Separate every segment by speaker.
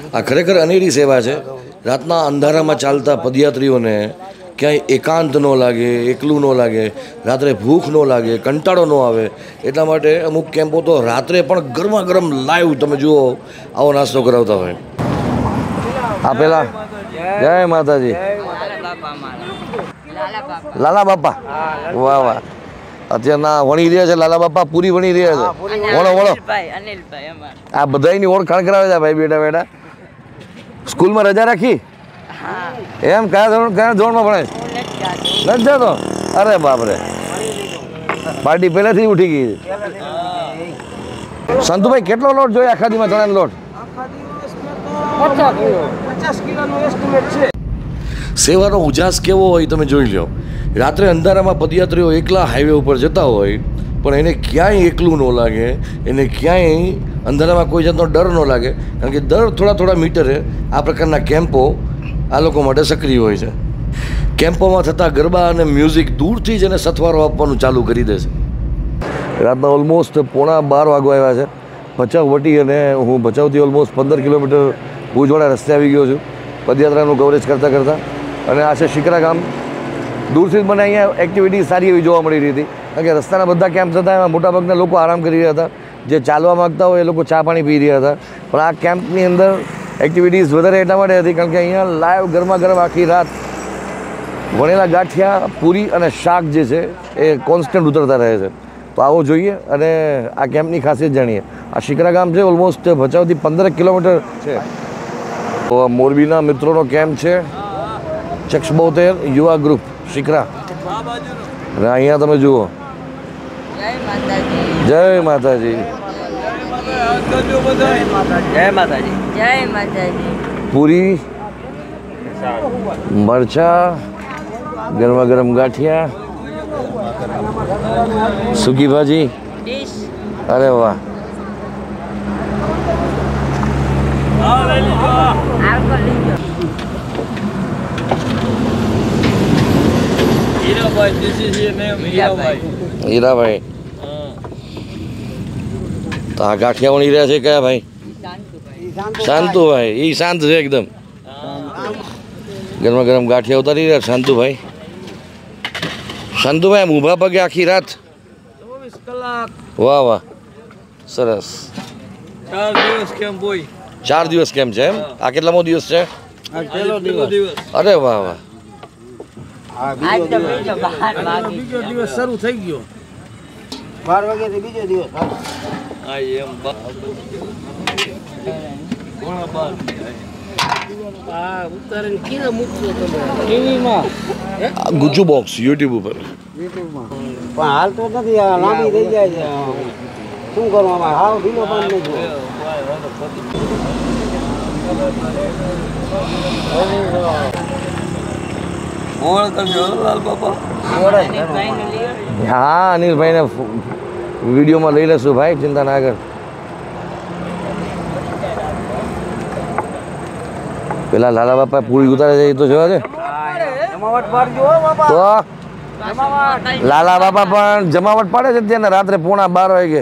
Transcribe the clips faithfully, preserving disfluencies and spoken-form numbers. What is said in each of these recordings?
Speaker 1: આ ખરેખર અનેરી સેવા છે. રાતના અંધારામાં ચાલતા પદયાત્રીઓને ક્યાંય એકાંત ન લાગે, એકલું ન લાગે, રાત્રે ભૂખ ન લાગે, કંટાળો ન આવે એટલા માટે અમુક કેમ્પો તો રાત્રે પણ ગરમા ગરમ લાઈવ તમે જુઓ આવો નાસ્તો કરાવતા હોય. આ પેલા જય માતાજી, લાલા બાપા, વાહ વાહ. અત્યારના વણી રહ્યા છે લાલા બાપા, પૂરી વણી રહ્યા છે. વણો વણો. આ બધાની ઓળખાણ કરાવે છે ભાઈ બેટા બેટા. સ્કૂલમાં રજા રાખી એમ? કયા ધોરણ કયા ધોરણમાં ભણે? નથી જતો? અરે બાપરે, પાર્ટી પહેલેથી ઉઠી ગઈ. સંતુભાઈ કેટલો લોટ જોઈએ આખા દીમાં ચણાનો લોટ? સેવાનો ઉજાસ કેવો હોય તમે જોઈ લો. રાત્રે અંધારામાં પદયાત્રીઓ એકલા હાઈવે ઉપર જતા હોય પણ એને ક્યાંય એકલું ન લાગે, એને ક્યાંય અંધારામાં કોઈ જાતનો ડર ન લાગે, કારણ કે દર થોડા થોડા મીટરે આ પ્રકારના કેમ્પો આ લોકો માટે સક્રિય હોય છે. કેમ્પોમાં થતા ગરબા અને મ્યુઝિક દૂરથી જ એને સથવારો આપવાનું ચાલુ કરી દે છે. રાતના ઓલમોસ્ટ પોણા બાર વાગવા આવ્યા છે. ભચાઉ વટી અને હું ભચાઉથી ઓલમોસ્ટ પંદર કિલોમીટર ભુજવાડા રસ્તે આવી ગયો છું પદયાત્રાનું કવરેજ કરતાં કરતાં. અને આ છે શિકરા ગામ. દૂરથી જ મને અહીંયા એક્ટિવિટી સારી એવી જોવા મળી રહી હતી, કારણ કે રસ્તાના બધા કેમ્પ હતા એમાં મોટાભાગના લોકો આરામ કરી રહ્યા હતા. જે ચાલવા માગતા હોય એ લોકો ચા પાણી પી રહ્યા હતા. પણ આ કેમ્પની અંદર એક્ટિવિટીઝ વધારે એટલા માટે હતી કારણ કે અહીંયા લાઈવ ગરમા ગરમ આખી રાત વણેલા ગાંઠિયા, પૂરી અને શાક જે છે એ કોન્સ્ટન્ટ ઉતરતા રહે છે. તો આવો જોઈએ અને આ કેમ્પની ખાસિયત જાણીએ. આ શિકરા ગામ છે ઓલમોસ્ટ ભચાઉથી પંદર કિલોમીટર છે. તો મોરબીના મિત્રોનો કેમ્પ છે, ચક્ષ બોતેર યુવા ગ્રુપ શિકરા. અને અહીંયા તમે જુઓ. જય માતાજી,
Speaker 2: જય માતાજી, જય માતાજી.
Speaker 1: પૂરી, મરચા, ગરમા ગરમ ગાંઠિયા, સૂકી ભાજી. અરે વાહ. હીરાભાઈ, તો આ ગાંઠિયા વણી રહ્યા છે કયા ભાઈ? શાંતુભાઈ. એ શાંત છે એકદમ. ગરમા ગરમ ગાંઠિયા ઉતારી રહ્યા શાંતુભાઈ. શાંતુભાઈ આમ ઊભા પગે આખી રાત? વાહ વાહ, સરસ.
Speaker 3: ચાર દિવસ કેમ્પ હોય.
Speaker 1: ચાર દિવસ કેમ્પ છે એમ? આ કેટલામો દિવસ છે? અરે વાહ વાહ.
Speaker 3: બીજો દિવસ શરૂ થઈ ગયો. બાર વાગ્યાથી બીજો દિવસ.
Speaker 1: ગુજ્જુ બોક્સ યુટ્યુબ ઉપર.
Speaker 3: પણ હાલ તો નથી, લાંબી થઈ જાય છે. શું કરવામાં હાવ ઢીલો બંધ નહીં.
Speaker 1: હા અનિલભાઈને વિડીયોમાં લઈ લેશું ભાઈ, ચિંતા ના કર. પેલા લાલા બાપા પૂરી ઉતારે છે એ તો જોવા છે. તો લાલા બાપા પણ જમાવટ પાડે છે ત્યાં રાત્રે પોણા બાર વાગે.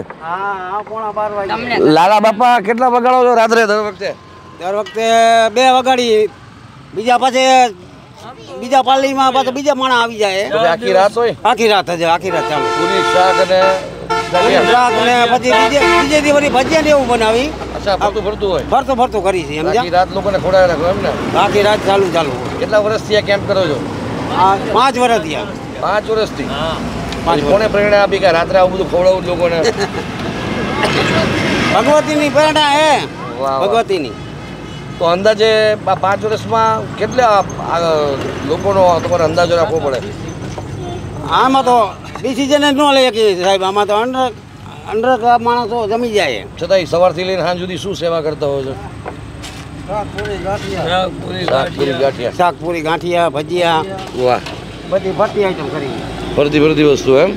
Speaker 1: લાલા બાપા કેટલા વગાડો છો રાત્રે દર વખતે?
Speaker 3: દર વખતે બે વગાડી, બીજા પછી બીજા પાલીમાં પાછા બીજા માણસ આવી જાય.
Speaker 1: આખી રાત હોય?
Speaker 3: આખી રાત હજે આખી રાત ચાલુ.
Speaker 1: પૂરી શાક અને
Speaker 3: શાક ને પછી બીજે બીજે દી વળી ભજીયા ને એવું બનાવી.
Speaker 1: અચ્છા, ફરતું ફરતું હોય?
Speaker 3: ફરતું ફરતું કરી છે.
Speaker 1: આખી રાત લોકોને ખોડાવી રાખો એમ ને?
Speaker 3: આખી રાત ચાલુ ચાલુ.
Speaker 1: કેટલા વર્ષથી આ કેમ્પ કરો છો?
Speaker 3: પાંચ વર્ષ થયા.
Speaker 1: પાંચ વર્ષથી? કોને પ્રેરણા આપી કે રાત્રે આવું બધું ખવડાવું લોકોને?
Speaker 3: ભગવતીની પ્રેરણા હે. ભગવતીની.
Speaker 1: તો અંદાજે પાંચ વર્ષમાં કેટલા લોકોનો તમારે અંદાજો રાખવો પડે?
Speaker 3: આમાં તો ડિસિઝન જ ન લે કે સાહેબ, આમાં તો અંડર અંડર માણસો જમી જાય.
Speaker 1: છતાંય સવારથી લઈને સાંજ સુધી શું સેવા કરતા હોય છે?
Speaker 3: શાક પૂરી ગાંઠિયા ભજીયા.
Speaker 1: વાહ,
Speaker 3: બધી ફરતી આઈટમ કરી.
Speaker 1: ફરતી ફરતી વસ્તુ એમ?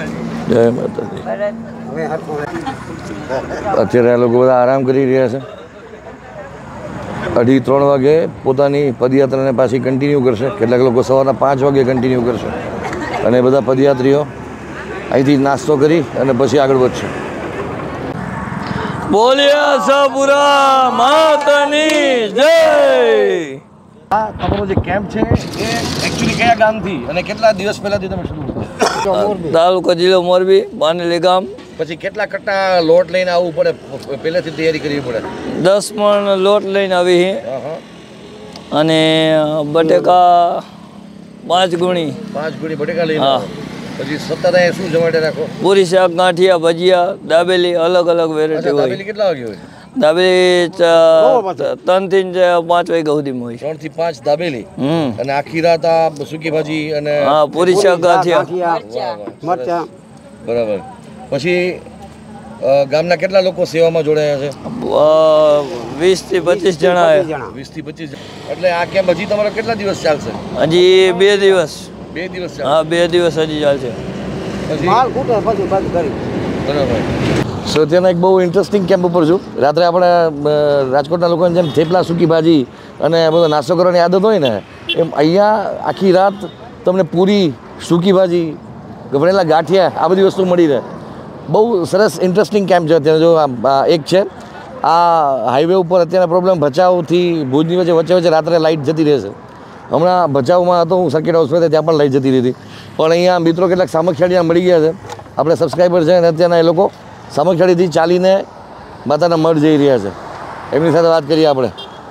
Speaker 1: જય માતાજી. અત્યારે આ લોકો બધા આરામ કરી રહ્યા છે. અઢી ત્રણ વાગે પોતાની પદયાત્રાને પાછી કન્ટિન્યુ કરશે. કેટલાક લોકો સવારના પાંચ વાગે કન્ટિન્યુ કરશે અને બધા પદયાત્રીઓ અહીંથી નાસ્તો કરી અને પછી આગળ વધશે.
Speaker 2: બોલ્યા સપુરા માતની જય.
Speaker 1: આ તમારો જે કેમ્પ છે એ એકચ્યુઅલી કયા ગામથી અને કેટલા દિવસ પહેલાથી તમે શરૂ કર્યો?
Speaker 2: તાલુકો જિલ્લો મોરબી, બાનેલી ગામ.
Speaker 1: પછી કેટલા કટ્ટા લોટ લઈને આવવું પડે? પહેલેથી તૈયારી કરવી પડે?
Speaker 2: દસ મણ લોટ લઈને આવી હી
Speaker 1: હા હા
Speaker 2: અને બટેકા પાંચ ગુણી,
Speaker 1: પાંચ ગુણી બટેકા લઈને
Speaker 2: હા.
Speaker 1: આવો. પછી સતત અહીંયા શું જમાડે રાખો?
Speaker 2: પૂરી શાક, ગાંઠિયા, ભજીયા, દાબેલી, અલગ અલગ વેરાયટી
Speaker 1: અચ્છા,
Speaker 2: હોય.
Speaker 1: દાબેલી કેટલા વાગે હોય?
Speaker 2: દાબેલી ચ- ત્રણ થી પાંચ વાગ્યા સુધીમાં હોય.
Speaker 1: ત્રણ થી પાંચ દાબેલી
Speaker 2: હમ
Speaker 1: અને આખી રાત આ સૂકી ભાજી અને
Speaker 2: હા, પૂરી શાક, ગાંઠિયા.
Speaker 3: ગાંઠિયા, મરચાં.
Speaker 1: બરાબર. પછી અ, ગામના કેટલા લોકો સેવામાં જોડાયા છે?
Speaker 2: અ, વીસ થી પચીસ જણા
Speaker 3: પચીસ
Speaker 2: હે.
Speaker 3: જણા.
Speaker 1: વીસ થી પચીસ. એટલે આ કેમ્પ હજી તમારો કેટલા દિવસ ચાલશે?
Speaker 2: હજી બે દિવસ.
Speaker 1: બે દિવસ ચાલશે.
Speaker 2: હા, બે દિવસ હજી ચાલશે.
Speaker 1: પછી
Speaker 3: માલ ખૂટે પછી બંધ કરી.
Speaker 1: બરાબર. સો ત્યાંના એક બહુ ઇન્ટરેસ્ટિંગ કેમ્પ ઉપર છું. રાત્રે આપણે અ, રાજકોટના લોકોને જેમ થેપલા, સૂકી ભાજી અને બધો નાસ્તો કરવાની આદત હોય ને એમ અહીંયા આખી રાત તમને પૂરી, સૂકી ભાજી, ગભરેલા ગાંઠિયા આ બધી વસ્તુ મળી રહે. બહુ સરસ ઇન્ટરેસ્ટિંગ કેમ્પ છે. અત્યારે જો આ- આ એક છે આ હાઈવે ઉપર અત્યારે પ્રોબ્લેમ ભચાઉથી ભુજની વચ્ચે વચ્ચે વચ્ચે રાત્રે લાઇટ જતી રહેશે. હમણાં ભચાઉમાં હતો હું સર્કિટ હાઉસ પર, ત્યાં પણ લાઇટ જતી રહી હતી. પણ અહીંયા મિત્રો કેટલાક સામખિયાળીયા મળી ગયા છે. આપણે સબસ્ક્રાઈબર છે અને અત્યારના એ લોકો સામખિયાળીથી ચાલીને માતાના મઢ જઈ રહ્યા છે. એમની સાથે વાત કરીએ આપણે.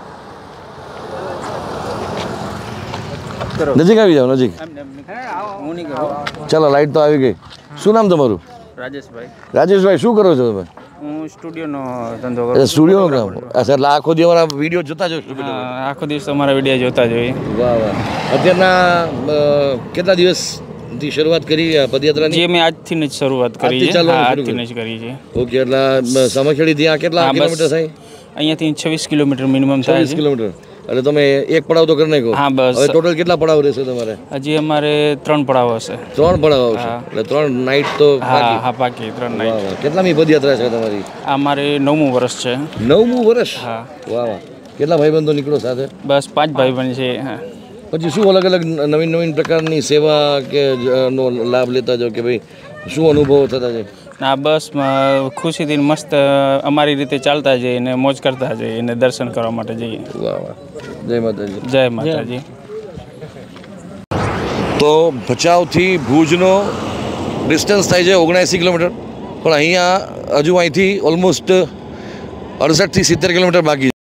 Speaker 1: નજીક આવી જાઓ, નજીક. ચાલો, લાઇટ તો આવી ગઈ. શું નામ તમારું?
Speaker 4: રાજેશભાઈ,
Speaker 1: રાજેશભાઈ, શું કરો છો તમે?
Speaker 4: હું સ્ટુડિયોનો ધંધો કરું છું.
Speaker 1: સ્ટુડિયો કામ? અચ્છા, એટલે આખો દિવસ અમારા વિડીયો જોતા જો?
Speaker 4: હા, આખો દિવસ તમારા વિડીયો જોતા જોઈએ.
Speaker 1: વાહ વાહ. અત્યારના અ, કેટલા દિવસથી શરૂઆત કરી આ પદયાત્રાની?
Speaker 4: જે મેં આજથી જ શરૂઆત કરી
Speaker 1: આજથી
Speaker 4: છે.
Speaker 1: ચાલવાનું
Speaker 4: હા,
Speaker 1: શરૂ
Speaker 4: આજથી જ કરી છે.
Speaker 1: ઓકે, એટલે સામખિયાળી ત્યાં કેટલા
Speaker 4: હા, બસ.
Speaker 1: કિલોમીટર થાય?
Speaker 4: અહીંયાથી છવ્વીસ કિલોમીટર મિનિમમ થાય
Speaker 1: છવ્વીસ
Speaker 4: છે.
Speaker 1: કિલોમીટર. એટલે તમે એક પડાવ તો કરી નાખો.
Speaker 4: હા, બસ.
Speaker 1: હવે ટોટલ કેટલા પડાવ રહેશે તમારે?
Speaker 4: હજી અમારે ત્રણ પડાવ હશે.
Speaker 1: ત્રણ પડાવ આવશે.
Speaker 4: હા.
Speaker 1: એટલે ત્રણ નાઇટ તો
Speaker 4: હા
Speaker 1: બાકી.
Speaker 4: હા, પાકી ત્રણ
Speaker 1: વાહ
Speaker 4: નાઈટ.
Speaker 1: વાહ. કેટલામી પદયાત્રા છે તમારી?
Speaker 4: આ મારે નવમું વર્ષ છે.
Speaker 1: નવમું વર્ષ?
Speaker 4: હા,
Speaker 1: વાહ વાહ. કેટલા ભાઈબંધો નીકળો સાથે?
Speaker 4: બસ પાંચ ભાઈ બહેન છે. હા,
Speaker 1: પછી શું અલગ અલગ નવીન નવીન પ્રકારની સેવા કે જ- નો લાભ લેતા જાઓ કે ભાઈ શું અનુભવો થતા છે?
Speaker 4: આ બસ મ- ખુશીથી મસ્ત અમારી રીતે ચાલતા જઈએ અને મોજ કરતા જઈએ અને દર્શન કરવા માટે જઈએ.
Speaker 1: વાહ વાહ. જય માતાજી.
Speaker 4: જય માતાજી.
Speaker 1: તો ભચાઉથી ભુજનો ડિસ્ટન્સ થાય છે ઓગણએંસી કિલોમીટર, પણ અહીંયા હજુ અહીંથી ઓલમોસ્ટ અડસઠથી સિત્તેર કિલોમીટર બાકી છે.